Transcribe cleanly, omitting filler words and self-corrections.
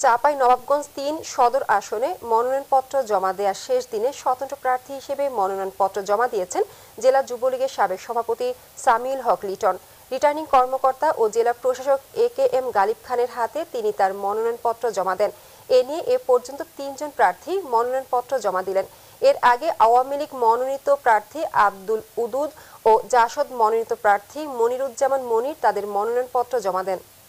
চাঁপাইনবাবগঞ্জ ৩ সদর আসনে মনোনয়নপত্র জমা দেওয়ার শেষ দিনে স্বতন্ত্র প্রার্থী হিসেবে মনোনয়নপত্র জমা দিয়েছেন জেলা যুবলীগের সাবেক সভাপতি সামিউল হক লিটন। রিটার্নিং কর্মকর্তা ও জেলা প্রশাসক এ.কে.এম. গালিব খানের হাতে তিনি তার মনোনয়নপত্র জমা দেন। এ নিয়ে এ পর্যন্ত ৩ জন প্রার্থী মনোনয়নপত্র জমা দিলেন। এর আগে আওয়ামী লীগ মনোনীত প্রার্থী আব্দুল উদুদ ও জাসদ মনোনীত প্রার্থী মনিরুজ্জামান মনির তাদের মনোনয়নপত্র জমা দেন।